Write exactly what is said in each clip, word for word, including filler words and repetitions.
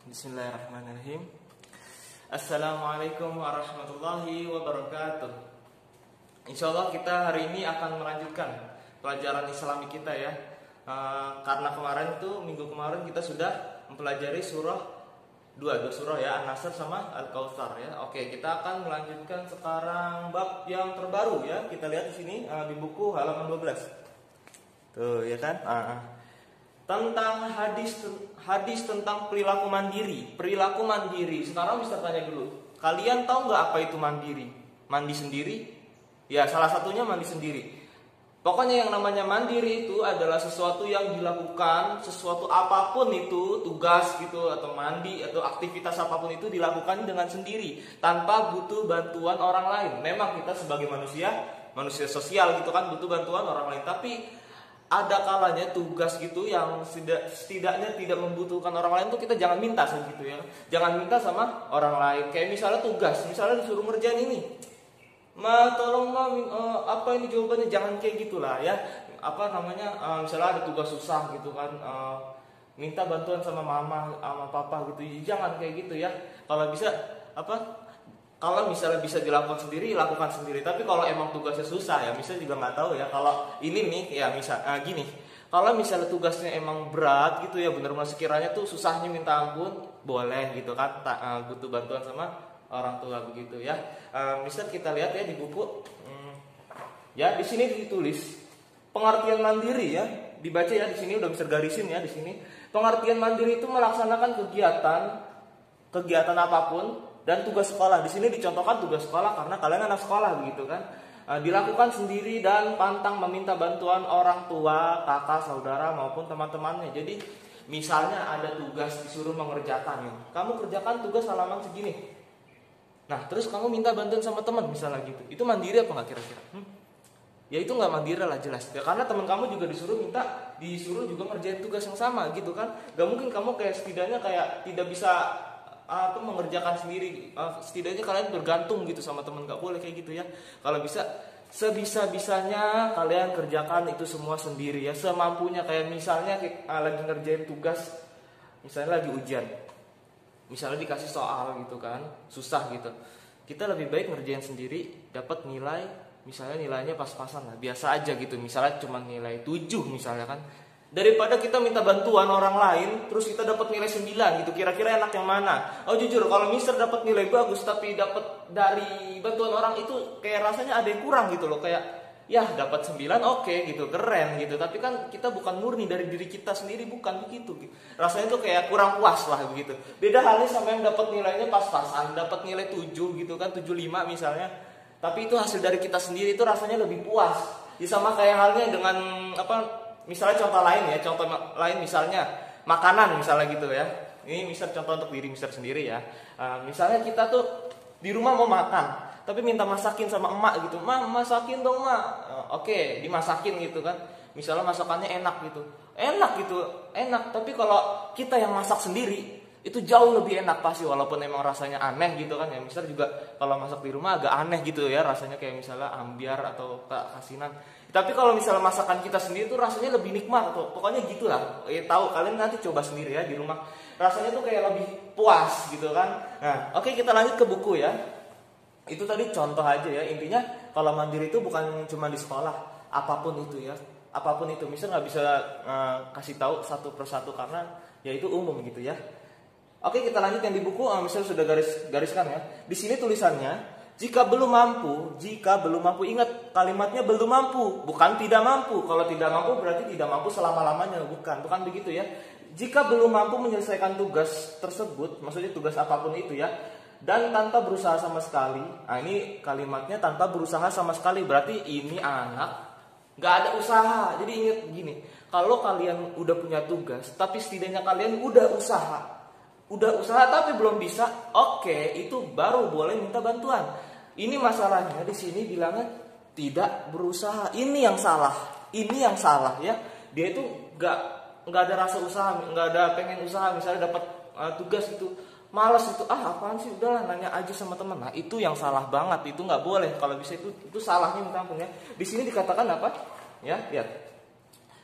Bismillahirrahmanirrahim. Assalamualaikum warahmatullahi wabarakatuh. Insya Allah kita hari ini akan melanjutkan pelajaran Islami kita ya. uh, Karena kemarin itu minggu kemarin kita sudah mempelajari surah dua, dua surah ya, An-Nasr sama Al-Kautsar ya. Oke, kita akan melanjutkan sekarang bab yang terbaru ya. Kita lihat di sini uh, di buku halaman dua belas. Tuh ya kan? Uh, tentang hadis hadis tentang perilaku mandiri. Perilaku mandiri. Sekarang bisa tanya dulu, kalian tahu nggak apa itu mandiri? Mandi sendiri? Ya, salah satunya mandi sendiri. Pokoknya yang namanya mandiri itu adalah sesuatu yang dilakukan, sesuatu apapun itu, tugas gitu atau mandi atau aktivitas apapun itu dilakukan dengan sendiri tanpa butuh bantuan orang lain. Memang kita sebagai manusia, manusia sosial gitu kan, butuh bantuan orang lain, tapi ada kalanya tugas gitu yang setidaknya tidak membutuhkan orang lain tuh kita jangan minta segitu ya. Jangan minta sama orang lain. Kayak misalnya tugas, misalnya disuruh ngerjain ini. Ma tolong ma uh, apa ini jawabannya, jangan kayak gitulah ya. Apa namanya? Uh, misalnya ada tugas susah gitu kan, uh, minta bantuan sama mama sama papa gitu. Jangan kayak gitu ya. Kalau bisa apa? Kalau misalnya bisa dilakukan sendiri, lakukan sendiri. Tapi kalau emang tugasnya susah ya, misalnya juga nggak tahu ya. Kalau ini nih, ya misal, nah gini. Kalau misalnya tugasnya emang berat gitu ya, bener-bener sekiranya tuh susahnya minta ampun, boleh gitu kan. Tak, uh, butuh bantuan sama orang tua begitu ya. Uh, misal kita lihat ya di buku, hmm, ya di sini ditulis pengertian mandiri ya. Dibaca ya di sini udah bisa garisin ya di sini. Pengertian mandiri itu melaksanakan kegiatan, kegiatan apapun. Dan tugas sekolah, di sini dicontohkan tugas sekolah karena kalian anak sekolah begitu kan. E, dilakukan sendiri dan pantang meminta bantuan orang tua, kakak, saudara maupun teman-temannya. Jadi misalnya ada tugas disuruh mengerjakan, ya. Kamu kerjakan tugas halaman segini. Nah terus kamu minta bantuan sama teman misalnya gitu. Itu mandiri apa nggak kira-kira? Hmm? Ya itu nggak mandiri lah jelas. Ya, karena teman kamu juga disuruh minta, disuruh juga ngerjain tugas yang sama gitu kan. Gak mungkin kamu kayak setidaknya kayak tidak bisa atau mengerjakan sendiri, uh, setidaknya kalian bergantung gitu sama teman, nggak boleh kayak gitu ya. Kalau bisa sebisa-bisanya kalian kerjakan itu semua sendiri ya, semampunya. Kayak misalnya uh, lagi ngerjain tugas, misalnya lagi ujian, misalnya dikasih soal gitu kan, susah gitu, kita lebih baik ngerjain sendiri, dapat nilai, misalnya nilainya pas-pasan lah, biasa aja gitu, misalnya cuma nilai tujuh misalnya kan, daripada kita minta bantuan orang lain terus kita dapat nilai sembilan gitu. Kira-kira enak yang mana? Oh jujur kalau mister dapat nilai bagus tapi dapat dari bantuan orang itu kayak rasanya ada yang kurang gitu loh. Kayak ya dapat sembilan oke okay, gitu, keren gitu. Tapi kan kita bukan murni dari diri kita sendiri, bukan begitu gitu. Rasanya tuh kayak kurang puas lah begitu. Beda halnya sama yang dapat nilainya pas-pasan, dapat nilai tujuh gitu kan, tujuh puluh lima misalnya. Tapi itu hasil dari kita sendiri, itu rasanya lebih puas. Ya sama kayak halnya dengan apa, misalnya contoh lain ya, contoh lain misalnya makanan misalnya gitu ya. Ini misal contoh untuk diri mister sendiri ya. Uh, misalnya kita tuh di rumah mau makan, tapi minta masakin sama emak gitu. Ma, masakin dong mak. Uh, Oke, okay, dimasakin gitu kan. Misalnya masakannya enak gitu, enak gitu, enak. Tapi kalau kita yang masak sendiri, itu jauh lebih enak pasti, walaupun emang rasanya aneh gitu kan ya. Misal juga kalau masak di rumah agak aneh gitu ya rasanya, kayak misalnya ambiar atau kasinan. Tapi kalau misalnya masakan kita sendiri tuh rasanya lebih nikmat tuh. Pokoknya gitulah. Eh, tahu kalian nanti coba sendiri ya di rumah. Rasanya tuh kayak lebih puas gitu kan. Nah, oke okay, kita lanjut ke buku ya. Itu tadi contoh aja ya. Intinya kalau mandiri itu bukan cuma di sekolah, apapun itu ya. Apapun itu. Misal nggak bisa uh, kasih tahu satu persatu karena ya itu umum gitu ya. Oke, kita lanjut yang di buku. Uh, misal sudah garis gariskan ya. Di sini tulisannya, jika belum mampu, jika belum mampu, ingat kalimatnya belum mampu, bukan tidak mampu. Kalau tidak mampu berarti tidak mampu selama-lamanya, bukan, bukan begitu ya. Jika belum mampu menyelesaikan tugas tersebut, maksudnya tugas apapun itu ya, dan tanpa berusaha sama sekali. Nah ini kalimatnya tanpa berusaha sama sekali, berarti ini anak nggak ada usaha. Jadi ingat gini, kalau kalian udah punya tugas, tapi setidaknya kalian udah usaha. Udah usaha tapi belum bisa, oke, okay, itu baru boleh minta bantuan. Ini masalahnya di sini bilangnya tidak berusaha. Ini yang salah. Ini yang salah ya. Dia itu nggak nggak ada rasa usaha, nggak ada pengen usaha. Misalnya dapat uh, tugas itu malas itu, ah apaan sih, udahlah nanya aja sama teman. Nah itu yang salah banget. Itu nggak boleh. Kalau bisa itu itu salahnya minta ampun ya. Di sini dikatakan apa? Ya lihat.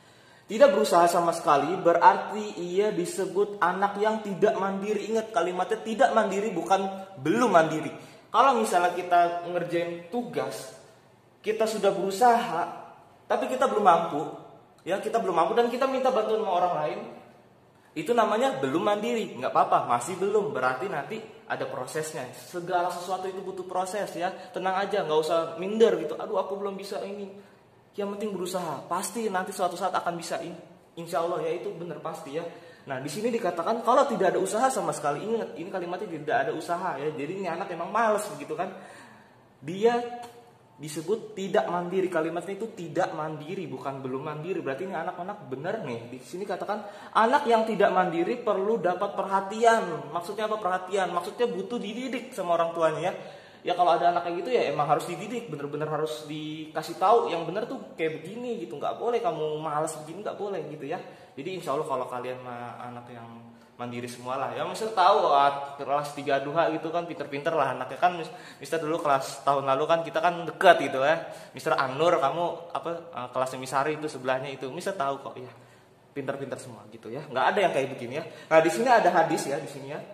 Tidak berusaha sama sekali berarti ia disebut anak yang tidak mandiri. Ingat kalimatnya tidak mandiri, bukan belum mandiri. Kalau misalnya kita ngerjain tugas, kita sudah berusaha, tapi kita belum mampu, ya kita belum mampu dan kita minta bantuan sama orang lain, itu namanya belum mandiri. Nggak apa-apa, masih belum, berarti nanti ada prosesnya. Segala sesuatu itu butuh proses ya. Tenang aja, nggak usah minder gitu. Aduh aku belum bisa ini. Yang penting berusaha, pasti nanti suatu saat akan bisa ini. Insya Allah ya, itu benar pasti ya. Nah di sini dikatakan kalau tidak ada usaha sama sekali, ingat ini kalimatnya tidak ada usaha ya. Jadi ini anak emang malas gitu kan. Dia disebut tidak mandiri, kalimatnya itu tidak mandiri, bukan belum mandiri. Berarti ini anak-anak benar nih. Di sini katakan anak yang tidak mandiri perlu dapat perhatian. Maksudnya apa perhatian? Maksudnya butuh dididik sama orang tuanya ya. Ya kalau ada anak kayak gitu ya emang harus dididik, bener-bener harus dikasih tahu yang bener tuh kayak begini gitu, nggak boleh kamu malas begini, nggak boleh gitu ya. Jadi insya Allah kalau kalian mah anak yang mandiri semua lah ya, Mister tahu ah, kelas tiga duha gitu kan pinter-pinter lah anaknya kan. Mister dulu kelas tahun lalu kan kita kan deket gitu ya, Mister Anur kamu apa kelasnya Misari itu sebelahnya itu, Mister tahu kok ya, pinter-pinter semua gitu ya, nggak ada yang kayak begini ya. Nah di sini ada hadis ya di sini ya.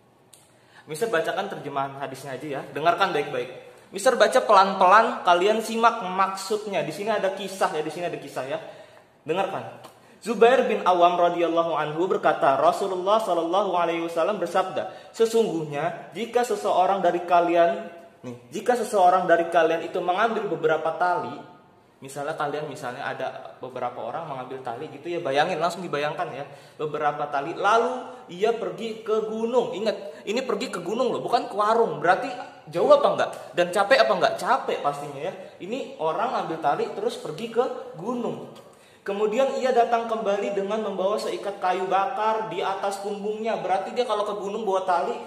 Mister bacakan terjemahan hadisnya aja ya. Dengarkan baik-baik. Mister baca pelan-pelan, kalian simak maksudnya. Di sini ada kisah ya, di sini ada kisah ya. Dengarkan. Zubair bin Awam radhiyallahu anhu berkata, Rasulullah shallallahu alaihi wasallam bersabda, sesungguhnya jika seseorang dari kalian nih, jika seseorang dari kalian itu mengambil beberapa tali, misalnya kalian misalnya ada beberapa orang mengambil tali gitu ya, bayangin langsung dibayangkan ya, beberapa tali lalu ia pergi ke gunung. Ingat, ini pergi ke gunung loh, bukan ke warung. Berarti jauh apa enggak? Dan capek apa enggak? Capek pastinya ya. Ini orang ambil tali terus pergi ke gunung. Kemudian ia datang kembali dengan membawa seikat kayu bakar di atas punggungnya. Berarti dia kalau ke gunung bawa tali,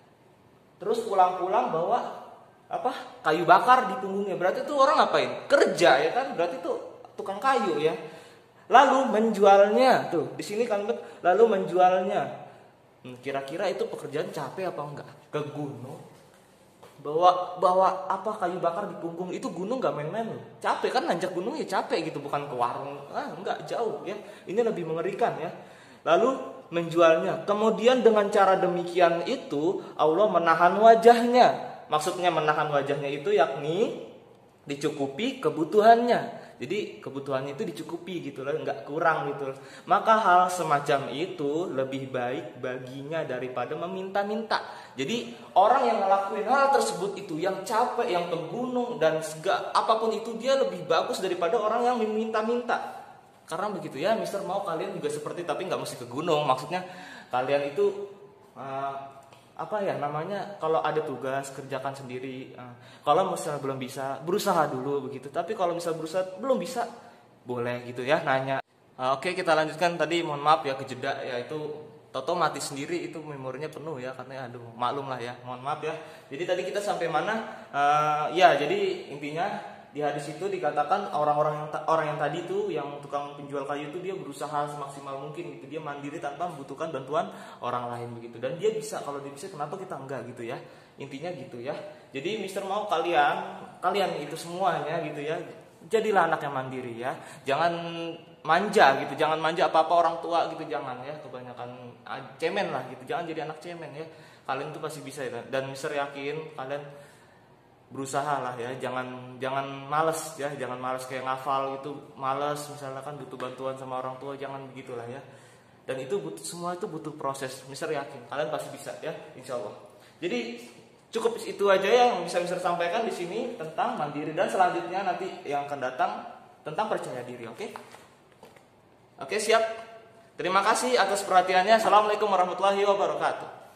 terus pulang-pulang bawa apa kayu bakar di punggungnya. Berarti itu orang ngapain? Kerja ya kan? Berarti itu tukang kayu ya. Lalu menjualnya tuh di sini kan, lalu menjualnya. Hmm, kira-kira itu pekerjaan capek apa enggak? Ke gunung bawa bawa apa kayu bakar di punggung, itu gunung nggak main-main loh. Capek kan, nanjak gunung ya capek gitu, bukan ke warung. Ah enggak, jauh ya. Ini lebih mengerikan ya. Lalu menjualnya. Kemudian dengan cara demikian itu Allah menahan wajahnya. Maksudnya menahan wajahnya itu yakni dicukupi kebutuhannya. Jadi kebutuhannya itu dicukupi gitu loh, nggak kurang gitu loh. Maka hal semacam itu lebih baik baginya daripada meminta-minta. Jadi orang yang ngelakuin hal tersebut itu, yang capek, yang ke gunung dan segala apapun itu, dia lebih bagus daripada orang yang meminta-minta. Karena begitu ya, Mister mau kalian juga seperti, tapi nggak mesti ke gunung. Maksudnya kalian itu uh, apa ya namanya, kalau ada tugas kerjakan sendiri. Kalau misalnya belum bisa, berusaha dulu begitu. Tapi kalau misalnya berusaha belum bisa, boleh gitu ya nanya. Oke, kita lanjutkan tadi. Mohon maaf ya kejeda ya, itu Toto mati sendiri, itu memorinya penuh ya, karena aduh maklum lah ya, mohon maaf ya. Jadi tadi kita sampai mana? Uh, ya jadi intinya di hadis itu dikatakan orang-orang yang orang yang tadi itu, yang tukang penjual kayu itu, dia berusaha semaksimal mungkin gitu, dia mandiri tanpa membutuhkan bantuan orang lain begitu, dan dia bisa. Kalau dia bisa, kenapa kita enggak gitu ya, intinya gitu ya. Jadi Mister mau kalian kalian itu semuanya gitu ya, jadilah anak yang mandiri ya, jangan manja gitu, jangan manja apa-apa orang tua gitu, jangan ya, kebanyakan cemen lah gitu, jangan jadi anak cemen ya. Kalian tuh pasti bisa ya, dan Mister yakin kalian berusaha lah ya, jangan jangan males ya, jangan males kayak ngafal gitu, males misalnya kan butuh bantuan sama orang tua, jangan begitulah ya. Dan itu butuh, semua itu butuh proses. Mister yakin kalian pasti bisa ya, insya Allah. Jadi cukup itu aja yang bisa Mister sampaikan di sini tentang mandiri, dan selanjutnya nanti yang akan datang tentang percaya diri. Oke? Oke, siap. Terima kasih atas perhatiannya. Assalamualaikum warahmatullahi wabarakatuh.